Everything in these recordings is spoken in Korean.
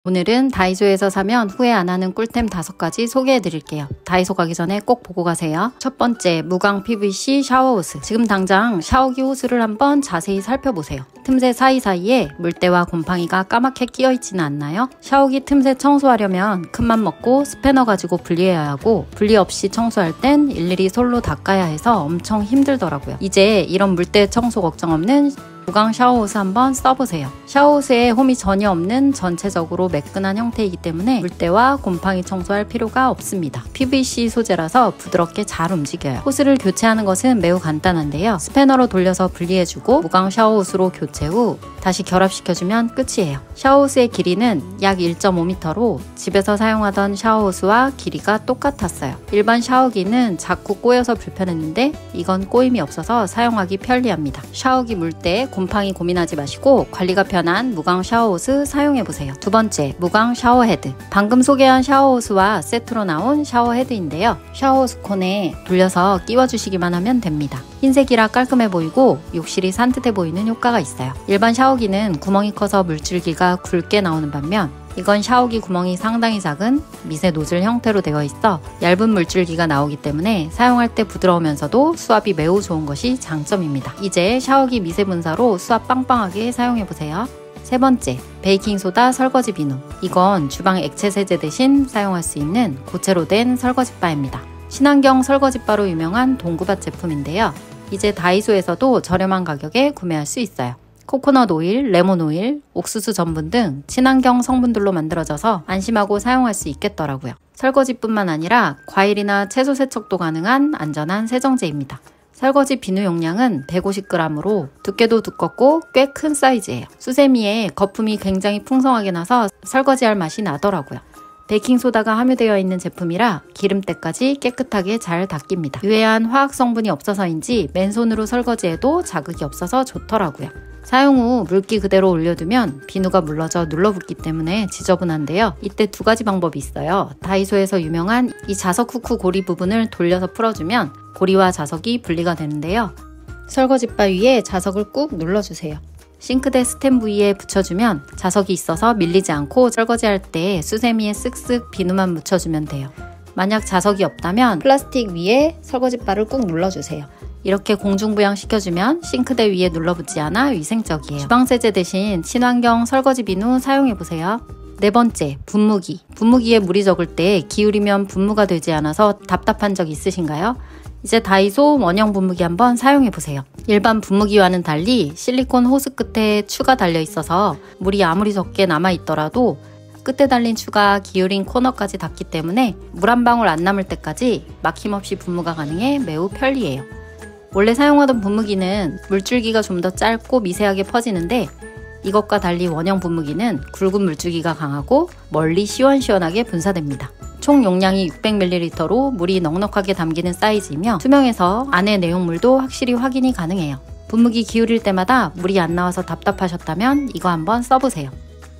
오늘은 다이소에서 사면 후회 안 하는 꿀템 5가지 소개해 드릴게요. 다이소 가기 전에 꼭 보고 가세요. 첫 번째, 무광 PVC 샤워 호스. 지금 당장 샤워기 호스를 한번 자세히 살펴보세요. 틈새 사이사이에 물때와 곰팡이가 까맣게 끼어 있지는 않나요? 샤워기 틈새 청소하려면 큰맘 먹고 스패너 가지고 분리해야 하고, 분리 없이 청소할 땐 일일이 솔로 닦아야 해서 엄청 힘들더라고요. 이제 이런 물때 청소 걱정 없는 무광 샤워호스 한번 써보세요. 샤워호스에 홈이 전혀 없는 전체적으로 매끈한 형태이기 때문에 물때와 곰팡이 청소할 필요가 없습니다. PVC 소재라서 부드럽게 잘 움직여요. 호스를 교체하는 것은 매우 간단한데요. 스패너로 돌려서 분리해주고 무광 샤워호스로 교체 후 다시 결합시켜주면 끝이에요. 샤워호스의 길이는 약 1.5m로 집에서 사용하던 샤워호스와 길이가 똑같았어요. 일반 샤워기는 자꾸 꼬여서 불편했는데 이건 꼬임이 없어서 사용하기 편리합니다. 샤워기 물때 곰팡이 고민하지 마시고 관리가 편한 무광 샤워호스 사용해보세요. 두 번째, 무광 샤워헤드. 방금 소개한 샤워호스와 세트로 나온 샤워헤드인데요. 샤워호스 콘에 돌려서 끼워주시기만 하면 됩니다. 흰색이라 깔끔해 보이고 욕실이 산뜻해 보이는 효과가 있어요. 일반 샤워기는 구멍이 커서 물줄기가 굵게 나오는 반면 이건 샤워기 구멍이 상당히 작은 미세 노즐 형태로 되어 있어 얇은 물줄기가 나오기 때문에 사용할 때 부드러우면서도 수압이 매우 좋은 것이 장점입니다. 이제 샤워기 미세 분사로 수압 빵빵하게 사용해보세요. 세 번째, 베이킹소다 설거지 비누. 이건 주방 액체 세제 대신 사용할 수 있는 고체로 된 설거지바입니다. 친환경 설거지바로 유명한 동구밭 제품인데요. 이제 다이소에서도 저렴한 가격에 구매할 수 있어요. 코코넛 오일, 레몬 오일, 옥수수 전분 등 친환경 성분들로 만들어져서 안심하고 사용할 수 있겠더라고요. 설거지뿐만 아니라 과일이나 채소 세척도 가능한 안전한 세정제입니다. 설거지 비누 용량은 150g으로 두께도 두껍고 꽤 큰 사이즈예요. 수세미에 거품이 굉장히 풍성하게 나서 설거지할 맛이 나더라고요. 베이킹소다가 함유되어 있는 제품이라 기름때까지 깨끗하게 잘 닦입니다. 유해한 화학 성분이 없어서인지 맨손으로 설거지해도 자극이 없어서 좋더라고요. 사용 후 물기 그대로 올려두면 비누가 물러져 눌러붙기 때문에 지저분한데요. 이때 2가지 방법이 있어요. 다이소에서 유명한 이 자석 후크 고리 부분을 돌려서 풀어주면 고리와 자석이 분리가 되는데요. 설거지바 위에 자석을 꾹 눌러주세요. 싱크대 스텐 부위에 붙여주면 자석이 있어서 밀리지 않고 설거지할 때 수세미에 쓱쓱 비누만 묻혀주면 돼요. 만약 자석이 없다면 플라스틱 위에 설거지바를 꾹 눌러주세요. 이렇게 공중부양 시켜주면 싱크대 위에 눌러붙지 않아 위생적이에요. 주방세제 대신 친환경 설거지 비누 사용해보세요. 네 번째, 분무기. 분무기에 물이 적을 때 기울이면 분무가 되지 않아서 답답한 적 있으신가요? 이제 다이소 원형 분무기 한번 사용해보세요. 일반 분무기와는 달리 실리콘 호스 끝에 추가 달려있어서 물이 아무리 적게 남아있더라도 끝에 달린 추가 기울인 코너까지 닿기 때문에 물 한 방울 안 남을 때까지 막힘없이 분무가 가능해 매우 편리해요. 원래 사용하던 분무기는 물줄기가 좀 더 짧고 미세하게 퍼지는데 이것과 달리 원형 분무기는 굵은 물줄기가 강하고 멀리 시원시원하게 분사됩니다. 총 용량이 600ml로 물이 넉넉하게 담기는 사이즈이며 투명해서 안의 내용물도 확실히 확인이 가능해요. 분무기 기울일 때마다 물이 안 나와서 답답하셨다면 이거 한번 써보세요.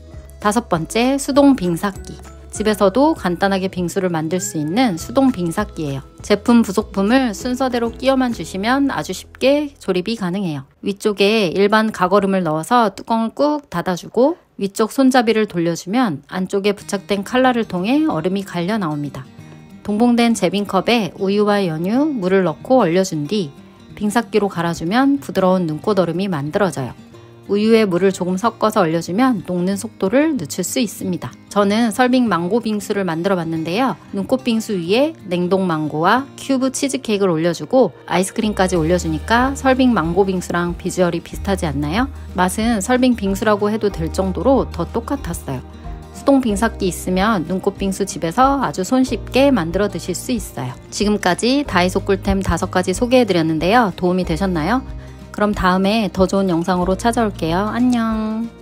5번째, 수동 빙삭기. 집에서도 간단하게 빙수를 만들 수 있는 수동 빙삭기예요. 제품 부속품을 순서대로 끼워만 주시면 아주 쉽게 조립이 가능해요. 위쪽에 일반 가거름을 넣어서 뚜껑을 꾹 닫아주고 위쪽 손잡이를 돌려주면 안쪽에 부착된 칼날을 통해 얼음이 갈려 나옵니다. 동봉된 제빙컵에 우유와 연유, 물을 넣고 얼려준 뒤 빙삭기로 갈아주면 부드러운 눈꽃 얼음이 만들어져요. 우유에 물을 조금 섞어서 얼려주면 녹는 속도를 늦출 수 있습니다. 저는 설빙 망고 빙수를 만들어 봤는데요. 눈꽃 빙수 위에 냉동 망고와 큐브 치즈케이크를 올려주고 아이스크림까지 올려주니까 설빙 망고 빙수랑 비주얼이 비슷하지 않나요? 맛은 설빙 빙수라고 해도 될 정도로 더 똑같았어요. 수동 빙삭기 있으면 눈꽃 빙수 집에서 아주 손쉽게 만들어 드실 수 있어요. 지금까지 다이소 꿀템 5가지 소개해드렸는데요. 도움이 되셨나요? 그럼 다음에 더 좋은 영상으로 찾아올게요. 안녕.